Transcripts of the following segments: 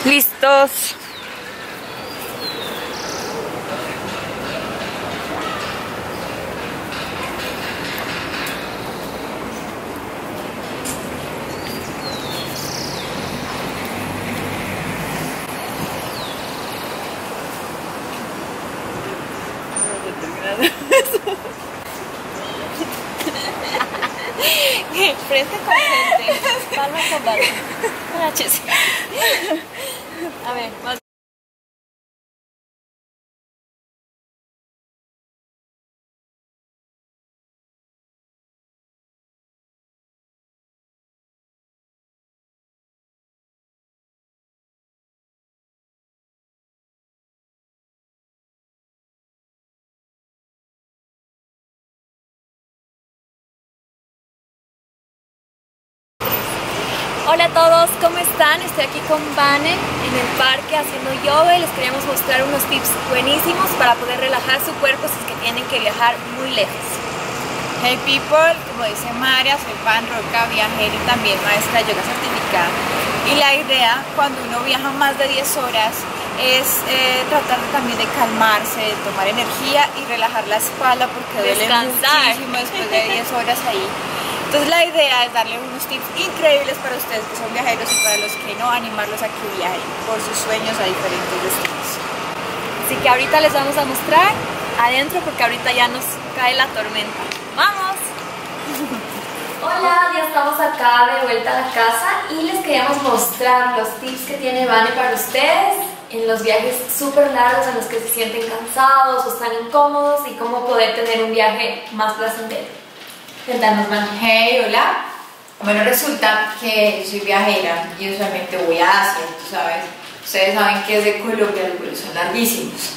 Listos. Frente con frente, palma con palma. Agáchese. A ver, más. Hola a todos, ¿cómo están? Estoy aquí con Vane en el parque haciendo yoga y les queríamos mostrar unos tips buenísimos para poder relajar su cuerpo si es que tienen que viajar muy lejos. Hey people, como dice María, soy Van Roca, viajera y también maestra de yoga certificada. Y la idea cuando uno viaja más de 10 horas es tratar también de calmarse, de tomar energía y relajar la espalda porque duele muchísimo después de 10 horas ahí. Entonces la idea es darles unos tips increíbles para ustedes que son viajeros y para los que no, animarlos a que viajen por sus sueños a diferentes destinos. Así que ahorita les vamos a mostrar adentro porque ahorita ya nos cae la tormenta. ¡Vamos! Hola, ya estamos acá de vuelta a la casa y les queríamos mostrar los tips que tiene Vane para ustedes en los viajes súper largos en los que se sienten cansados o están incómodos y cómo poder tener un viaje más placentero. Cuéntanos, Vane. Hey, hola. Bueno, resulta que yo soy viajera y usualmente voy a Asia, tú sabes. Ustedes saben que desde Colombia los vuelos son larguísimos.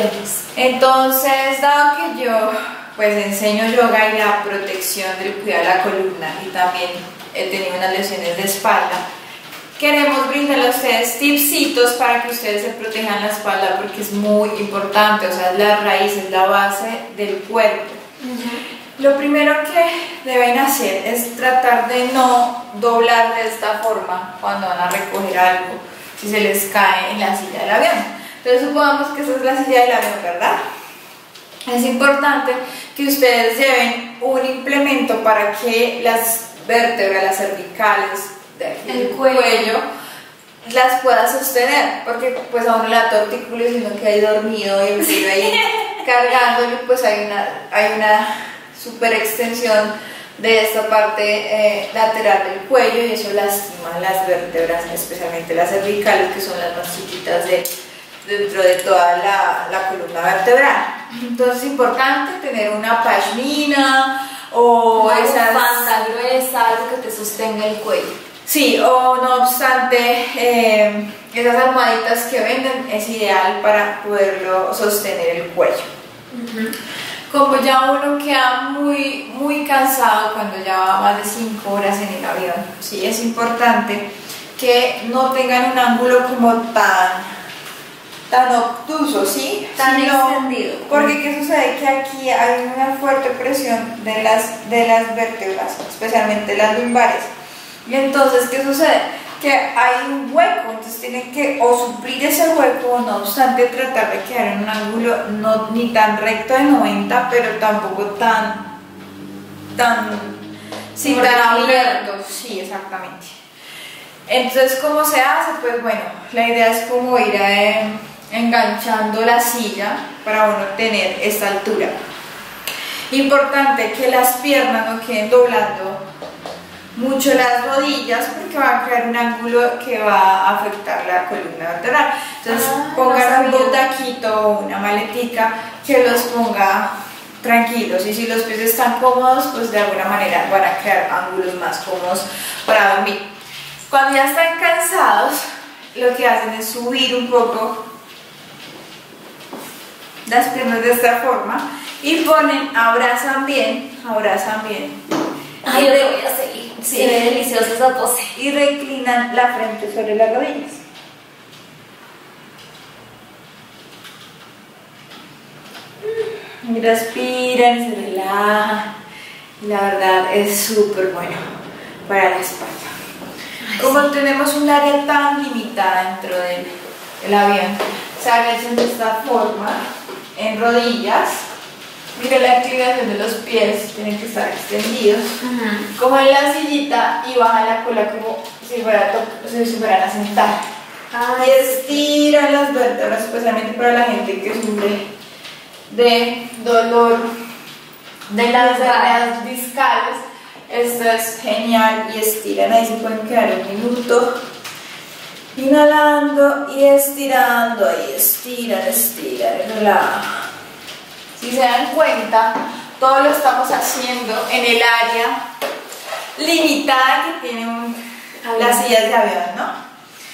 Entonces, dado que yo pues enseño yoga y la protección del cuidado de la columna y también he tenido unas lesiones de espalda, queremos brindarle a ustedes tipsitos para que ustedes se protejan la espalda porque es muy importante, o sea, es la raíz, es la base del cuerpo. Lo primero que deben hacer es tratar de no doblar de esta forma cuando van a recoger algo, si se les cae en la silla del avión. Entonces supongamos que esa es la silla del avión, ¿verdad? Es importante que ustedes lleven un implemento para que las vértebras, las cervicales del cuello las pueda sostener, porque pues a uno le da tortículo y uno queda ahí dormido y sigue ahí cargándolo, pues hay una super extensión de esta parte lateral del cuello y eso lastima las vértebras, especialmente las cervicales, que son las más chiquitas dentro de toda la columna vertebral. Entonces es importante tener una pashmina o una esas bufanda gruesa, algo que te sostenga el cuello. Sí, o no obstante, esas almohaditas que venden es ideal para poderlo sostener el cuello. Como ya uno queda muy cansado cuando ya va más de 5 horas en el avión, sí, es importante que no tengan un ángulo como tan obtuso, ¿sí? Tan extendido. Porque ¿qué sucede? Que aquí hay una fuerte presión de las vértebras, especialmente las lumbares. Y entonces, ¿qué sucede? Que hay un hueco, entonces tienen que o suplir ese hueco, no obstante tratar de quedar en un ángulo no, ni tan recto de 90, pero tampoco tan abierto. Sí, exactamente. Entonces, ¿cómo se hace? Pues bueno, la idea es como ir enganchando la silla para uno tener esta altura. Importante que las piernas no queden doblando mucho las rodillas porque va a crear un ángulo que va a afectar la columna vertebral. Entonces pongan un botaquito o una maletica que los ponga tranquilos, y si los pies están cómodos, pues de alguna manera van a crear ángulos más cómodos para dormir. Cuando ya están cansados, lo que hacen es subir un poco las piernas de esta forma y abrazan bien. Ay, yo voy a seguir. Sí. Se ve deliciosa esa pose. Y reclinan la frente sobre las rodillas. Y respiran, se relajan. La verdad es súper bueno para la espalda. Como tenemos un área tan limitada dentro del avión, se agachan de esta forma, en rodillas. Mira la inclinación de los pies, tienen que estar extendidos, como en la sillita, y baja la cola como si fueran a sentar. Y estiran las vértebras, especialmente para la gente que sufre de dolor de las hernias discales. Esto es genial, y estiran, ahí se pueden quedar un minuto inhalando y estirando, ahí estiran, y relajan. Si se dan cuenta, todo lo estamos haciendo en el área limitada que tienen las sillas de avión, ¿no?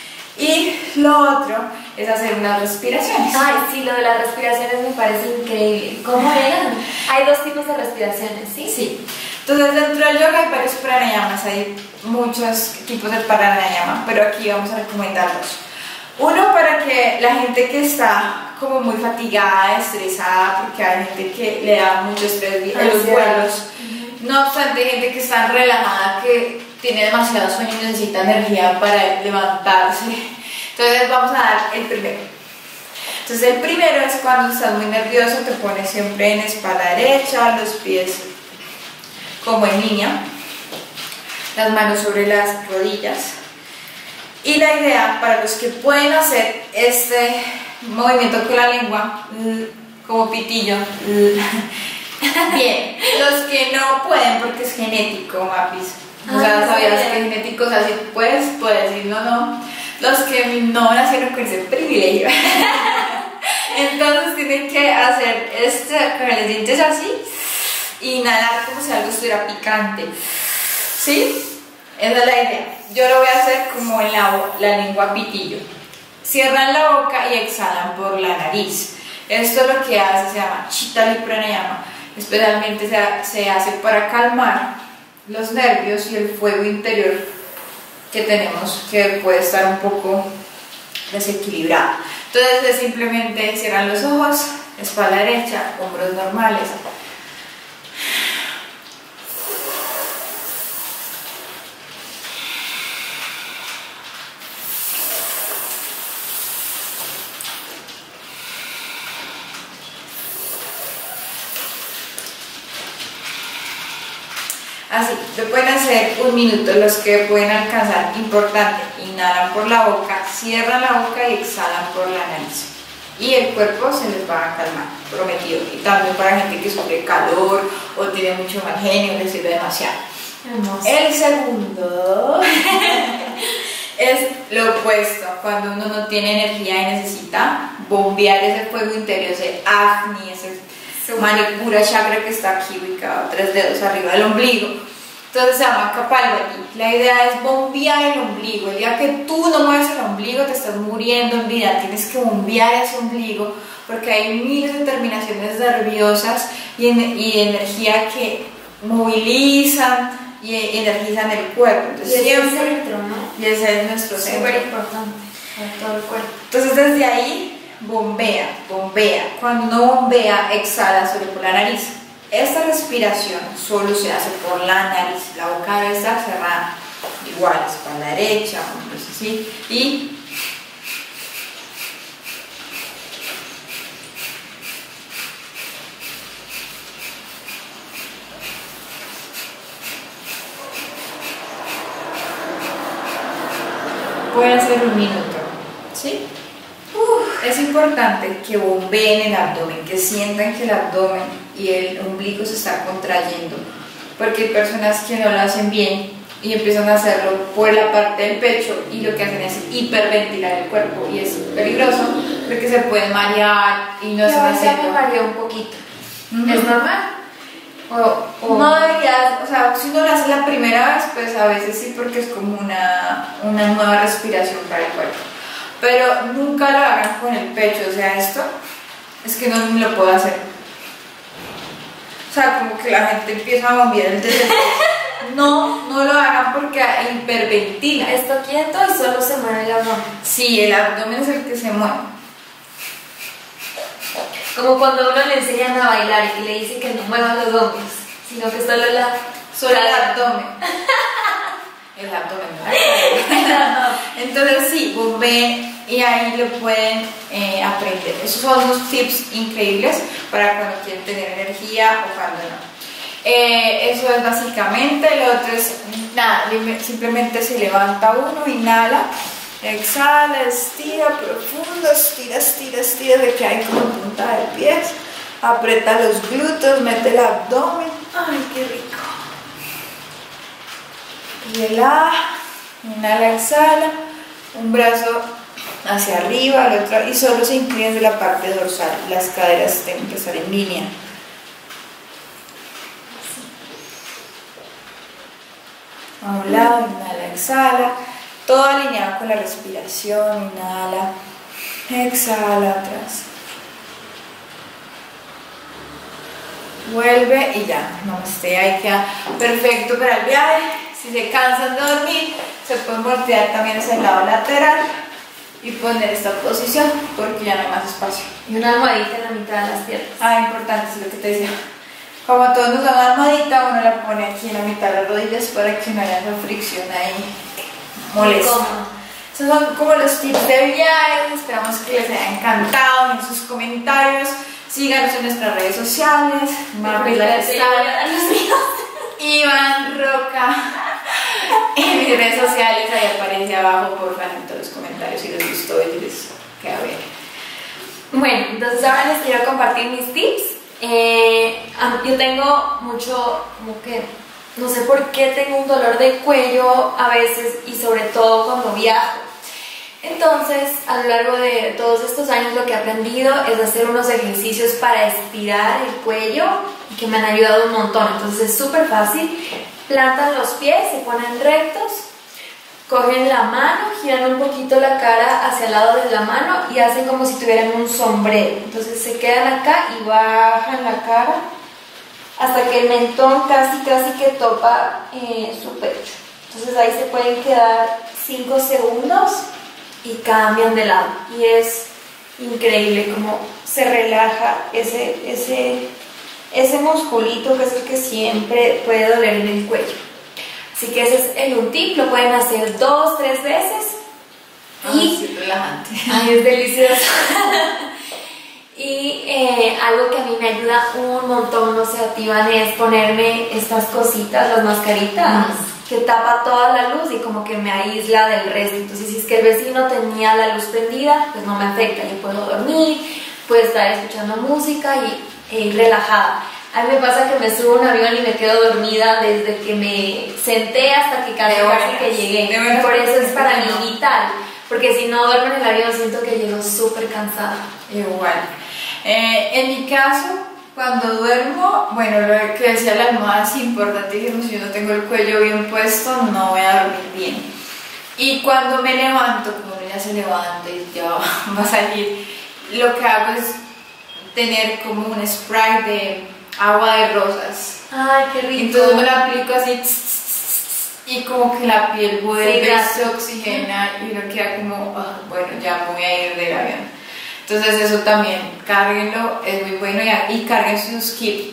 Y lo otro es hacer unas respiraciones. Ay, sí, lo de las respiraciones me parece increíble. ¿Cómo eran? Hay dos tipos de respiraciones, ¿sí? Sí. Entonces, dentro del yoga hay varios pranayamas, hay muchos tipos de pranayama, pero aquí vamos a recomendarlos. Uno para que la gente que está como muy fatigada, estresada, porque hay gente que le da mucho estrés en los vuelos. No obstante, hay gente que está relajada, que tiene demasiado sueño y necesita energía para levantarse. Entonces vamos a dar el primero. Entonces el primero es cuando estás muy nervioso, te pones siempre en espalda derecha, los pies como en línea, las manos sobre las rodillas. Y la idea, para los que pueden hacer este movimiento con la lengua, como pitillo, bien. Los que no pueden porque es genético, Mapis. O sea, sabías que es genético, o sea, si puedes decir no. Los que no nacieron con ese privilegio. Entonces tienen que hacer con los dientes así, inhalar como si algo estuviera picante. ¿Sí? Esa es la idea. Yo lo voy a hacer como en la lengua pitillo. Cierran la boca y exhalan por la nariz. Esto lo que hace se llama Chitali Pranayama. Especialmente se hace para calmar los nervios y el fuego interior que tenemos, que puede estar un poco desequilibrado. Entonces simplemente cierran los ojos, espalda derecha, hombros normales. Así, lo pueden hacer un minuto, los que pueden alcanzar. Importante, inhalan por la boca, cierran la boca y exhalan por la nariz. Y el cuerpo se les va a calmar, prometido. Y también para gente que sufre calor o tiene mucho mal genio, les sirve demasiado. Hermoso. El segundo es lo opuesto, cuando uno no tiene energía y necesita bombear ese fuego interior, ese Agni, ese Manipura chakra que está aquí ubicado 3 dedos arriba del ombligo. Entonces se llama Kapalbhati. La idea es bombear el ombligo. El día que tú no mueves el ombligo te estás muriendo en vida. Tienes que bombear ese ombligo porque hay miles de terminaciones nerviosas y energía que movilizan y energizan el cuerpo. Entonces, y ese es el centro, ¿no? Y ese es nuestro centro. Súper importante para todo el cuerpo. Entonces desde ahí bombea. Cuando uno bombea, exhala solo por la nariz. Esta respiración solo se hace por la nariz. La boca debe estar cerrada. Igual, espalda derecha, hombros así. Y pueden hacer un minuto. ¿Sí? Es importante que bombeen el abdomen, que sientan que el abdomen y el ombligo se están contrayendo, porque hay personas que no lo hacen bien y empiezan a hacerlo por la parte del pecho y lo que hacen es hiperventilar el cuerpo y es peligroso porque se pueden marear y no están haciendo. me mareó un poquito. ¿Es normal? No deberías, o sea, si uno lo hace la primera vez, pues a veces sí, porque es como una nueva respiración para el cuerpo. Pero nunca lo hagan con el pecho, o sea, esto es que no lo puedo hacer. O sea, como que la gente empieza a bombear el deseo. No lo hagan porque hiperventila. Está quieto y solo se mueve el abdomen. Sí, el abdomen es el que se mueve. Como cuando uno le enseñan a bailar y le dicen que no mueva los hombros, sino que solo el abdomen. El abdomen, ¿no? Entonces sí, bombeen y ahí lo pueden aprender. Esos son unos tips increíbles para cuando quieren tener energía o cuando no. Eso es básicamente. Lo otro es nada, simplemente se levanta uno, inhala, exhala, estira profundo, estira, estira, estira, de que hay como punta de pies, aprieta los glúteos, mete el abdomen. Ay, qué rico. Relaja, inhala, exhala, un brazo hacia arriba, el otro, y solo se inclina de la parte dorsal, las caderas tienen que estar en línea. A un lado, inhala, exhala, todo alineado con la respiración, inhala, exhala, atrás. Vuelve y ya, namaste, ahí queda perfecto para el viaje. Si se cansan de dormir, se pueden voltear también hacia el lado lateral y poner esta posición porque ya no hay más espacio. Y una almohadita en la mitad de las piernas. Ah, importante, es lo que te decía. Como todos nos dan una almohadita, uno la pone aquí en la mitad de las rodillas para que no haya esa fricción ahí molesta. Esos son como los tips de viaje. Esperamos que les haya encantado. En sus comentarios, síganos en nuestras redes sociales. Iván Roca. En mis redes sociales, ahí aparece abajo, por favor, en todos los comentarios si les gustó y les queda bien. Bueno, entonces ahora les quiero compartir mis tips. Yo tengo mucho, como que, no sé por qué tengo un dolor de cuello a veces y sobre todo cuando viajo. Entonces, a lo largo de todos estos años lo que he aprendido es hacer unos ejercicios para estirar el cuello y que me han ayudado un montón. Entonces es súper fácil. Plantan los pies, se ponen rectos, cogen la mano, giran un poquito la cara hacia el lado de la mano y hacen como si tuvieran un sombrero. Entonces se quedan acá y bajan la cara hasta que el mentón casi que topa su pecho. Entonces ahí se pueden quedar 5 segundos y cambian de lado. Y es increíble cómo se relaja ese musculito que es el que siempre puede doler en el cuello. Así que ese es un tip, lo pueden hacer 2, 3 veces. Y es relajante. Ay, es delicioso. Y algo que a mí me ayuda un montón, no sé, activan, es ponerme estas cositas, las mascaritas, que tapa toda la luz y como que me aísla del resto. Entonces, si es que el vecino tenía la luz prendida, pues no me afecta, yo puedo dormir, puedo estar escuchando música y relajada. A mí me pasa que me subo a un avión y me quedo dormida desde que me senté hasta que casi que llegué. Por eso es para mí vital, porque si no duermo en el avión siento que llego súper cansada. Igual. En mi caso, cuando duermo, bueno, lo que decía la almohada es importantísimo. Si yo no tengo el cuello bien puesto, no voy a dormir bien. Y cuando me levanto, como uno ya se levanta y ya va a salir, lo que hago es tener como un spray de agua de rosas. Ay, qué rico. Entonces me la aplico así y como que la piel vuelve, se oxigena y uno queda como, bueno, ya me voy a ir del avión. Entonces eso también, cárguenlo, es muy bueno, y carguen su kit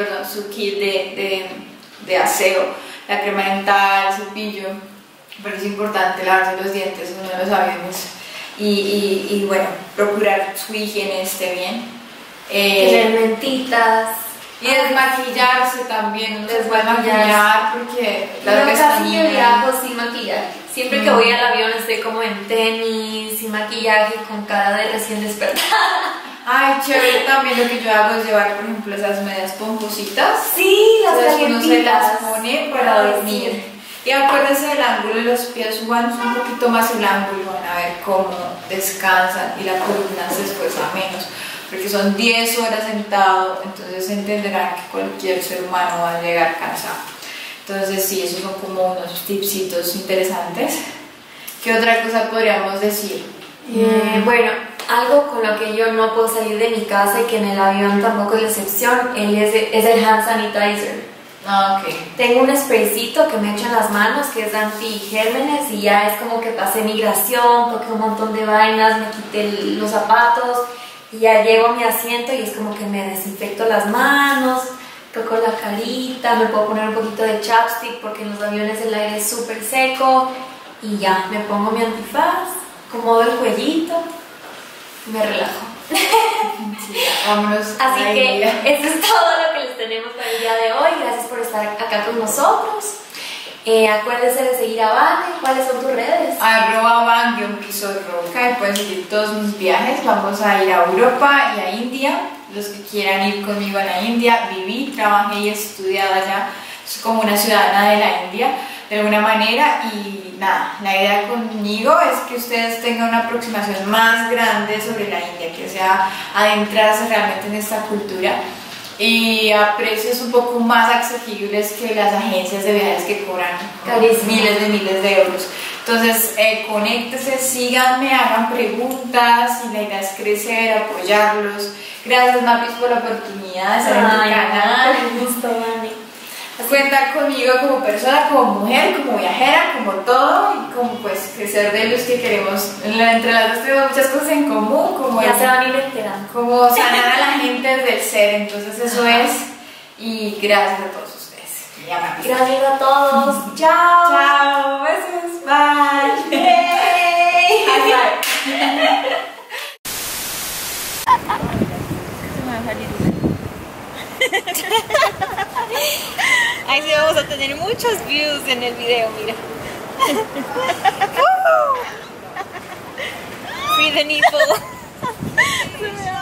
de aseo, la crema dental, el cepillo, porque es importante lavarse los dientes en uno de los aviones y bueno, procurar su higiene esté bien. Tener mentitas. Y desmaquillarse también, desmaquillar porque las casi yo viajo sin maquillaje. Siempre que voy al avión estoy como en tenis, sin maquillaje, con cara de recién despertada. Ay, chévere, también lo que yo hago es llevar, por ejemplo, esas medias pompositas. Sí, las calientitas. Uno se las pone para dormir. Y acuérdense del ángulo de los pies, suban un poquito más el ángulo, van a ver cómo descansan y la columna se esfuerza menos. Porque son 10 horas sentado, entonces entenderán que cualquier ser humano va a llegar cansado. Entonces sí, esos son como unos tipsitos interesantes. ¿Qué otra cosa podríamos decir? Bueno, algo con lo que yo no puedo salir de mi casa y que en el avión tampoco es la excepción, es el hand sanitizer. Tengo un spraycito que me echo en las manos que es anti-gérmenes y ya es como que pasé migración, toqué un montón de vainas, me quité los zapatos y ya llego a mi asiento y es como que me desinfecto las manos, toco la carita, me puedo poner un poquito de chapstick porque en los aviones el aire es súper seco y ya, me pongo mi antifaz, acomodo el cuellito y me relajo. Sí, vámonos. Así ahí. que eso es todo lo que les tenemos para el día de hoy. Gracias por estar acá con nosotros. Acuérdense de seguir a Vane. ¿Cuáles son tus redes? @van_roca y pueden seguir todos mis viajes. Vamos a ir a Europa y a India. Los que quieran ir conmigo a la India, viví, trabajé y estudié allá como una ciudadana de la India de alguna manera. Y nada, la idea conmigo es que ustedes tengan una aproximación más grande sobre la India, que sea adentrarse realmente en esta cultura y a precios un poco más accesibles que las agencias de viajes que cobran miles de euros. Entonces, conéctense, síganme, hagan preguntas y la idea es crecer, apoyarlos. Gracias, Mapis, por la oportunidad de estar en tu canal. Un gusto, Vane. Cuenta conmigo como persona, como mujer, como viajera, como todo y como pues crecer de los que queremos. Entre las dos tenemos muchas cosas en común, como Ya se van a ir enterando. como sanar a la gente desde el ser, entonces eso es. Y gracias a todos ustedes. Gracias a todos. Chao. Chao, besos, bye. Yay. High five. Ahí sí vamos a tener muchos views en el video, mira. Free the nipple.